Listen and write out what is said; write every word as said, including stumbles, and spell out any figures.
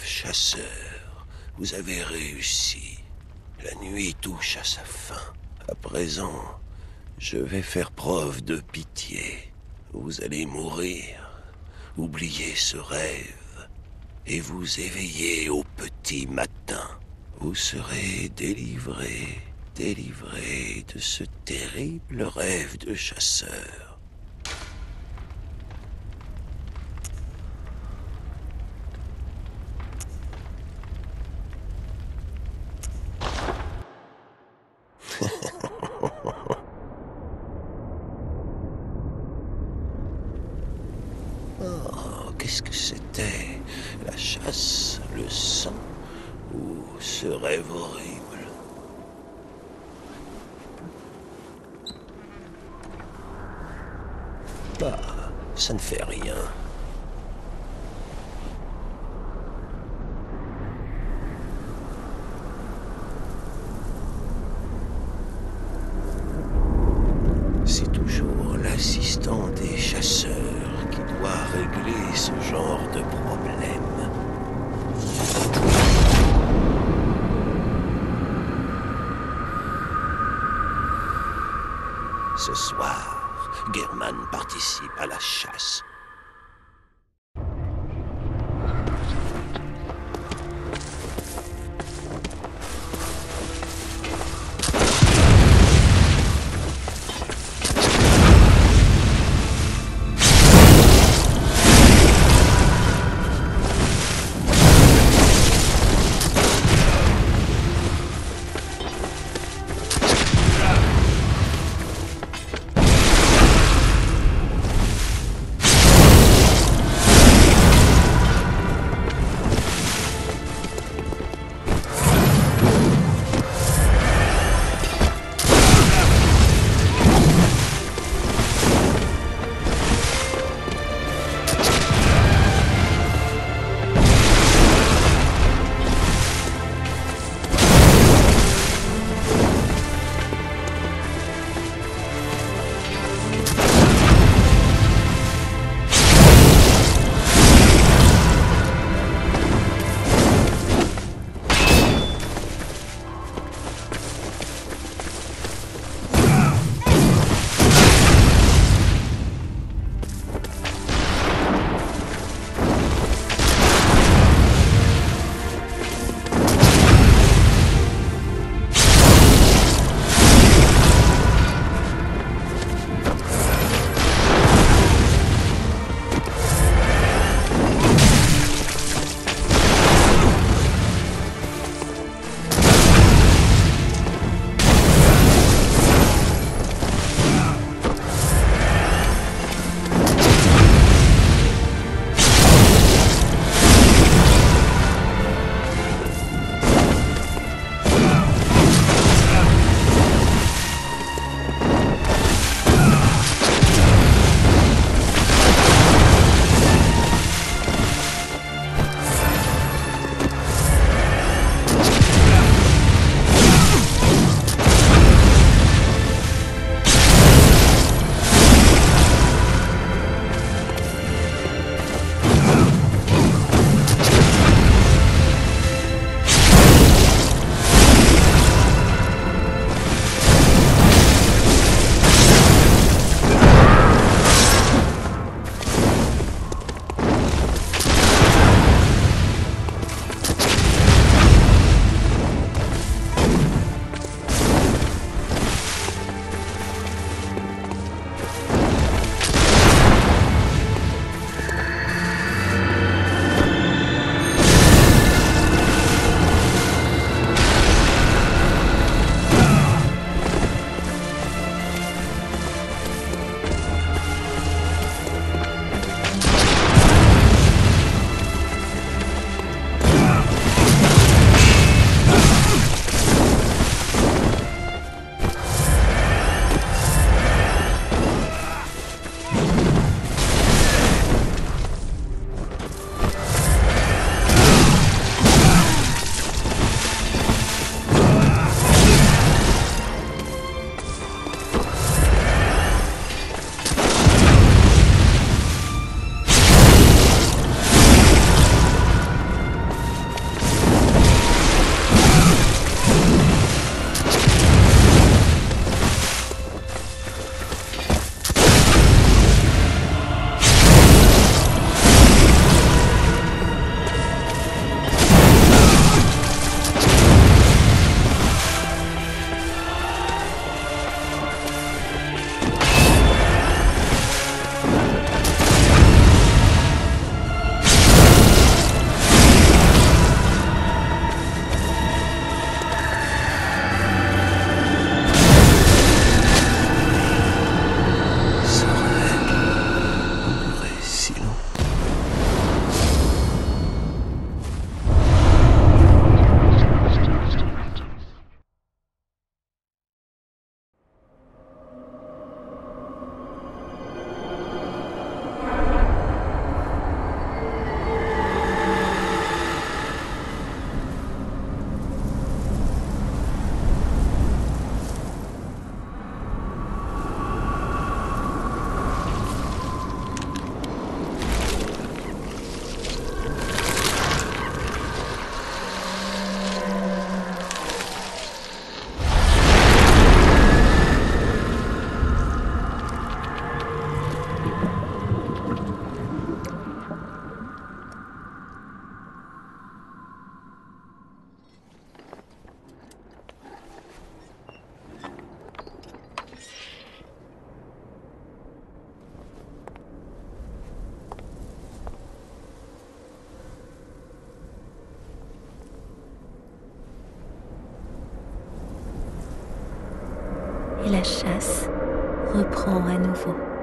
chasseurs, vous avez réussi. La nuit touche à sa fin. À présent, je vais faire preuve de pitié. Vous allez mourir, oubliez ce rêve, et vous éveiller au petit matin. Vous serez délivré, délivré de ce terrible rêve de chasseur. Oh, qu'est-ce que c'était? La chasse, le sang, ou ce rêve horrible? Bah, ça ne fait rien. C'est toujours l'assistant des chasseurs qui doit régler ce genre de problème. Ce soir, Gehrman participe à la chasse. et la chasse reprend à nouveau.